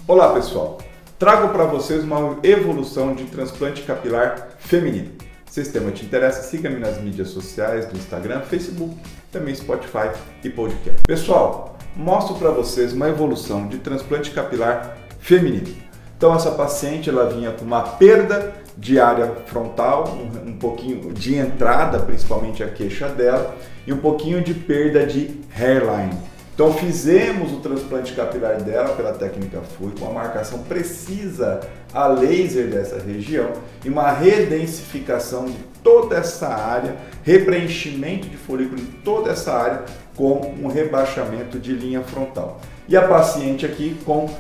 Olá pessoal, trago para vocês uma evolução de transplante capilar feminino. Se esse tema te interessa, siga-me nas mídias sociais do Instagram, Facebook, também Spotify e podcast. Pessoal, mostro para vocês uma evolução de transplante capilar feminino. Então essa paciente ela vinha com uma perda de área frontal, um pouquinho de entrada, principalmente a queixa dela, e um pouquinho de perda de hairline. Então fizemos o transplante capilar dela pela técnica FUI com a marcação precisa a laser dessa região e uma redensificação de toda essa área, repreenchimento de folículo em toda essa área com um rebaixamento de linha frontal. E a paciente aqui com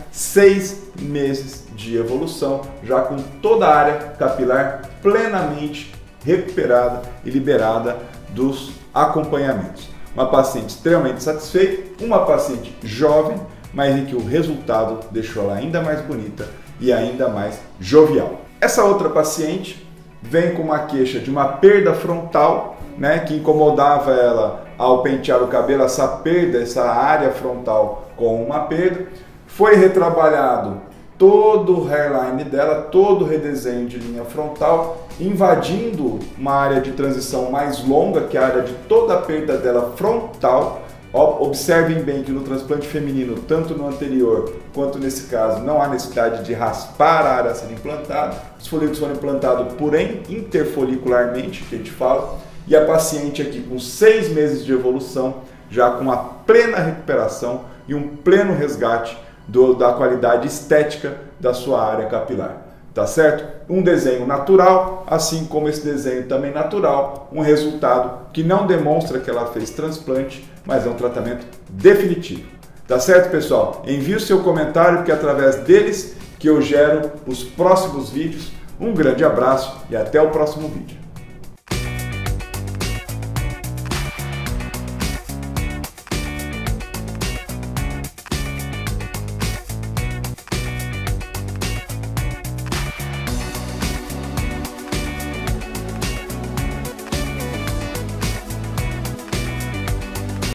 6 meses de evolução, já com toda a área capilar plenamente recuperada e liberada dos acompanhamentos. Uma paciente extremamente satisfeita, uma paciente jovem, mas em que o resultado deixou ela ainda mais bonita e ainda mais jovial. Essa outra paciente vem com uma queixa de uma perda frontal, que incomodava ela ao pentear o cabelo, essa perda, essa área frontal com uma perda. Foi retrabalhado todo o hairline dela, todo o redesenho de linha frontal, invadindo uma área de transição mais longa, que é a área de toda a perda dela frontal. Observem bem que no transplante feminino, tanto no anterior quanto nesse caso, não há necessidade de raspar a área a ser implantada. Os folículos foram implantados, porém, interfolicularmente, que a gente fala, e a paciente aqui com 6 meses de evolução, já com a plena recuperação e um pleno resgate da qualidade estética da sua área capilar. Tá certo? Um desenho natural, assim como esse desenho também natural, um resultado que não demonstra que ela fez transplante, mas é um tratamento definitivo. Tá certo, pessoal? Envie o seu comentário, porque é através deles que eu gero os próximos vídeos. Um grande abraço e até o próximo vídeo.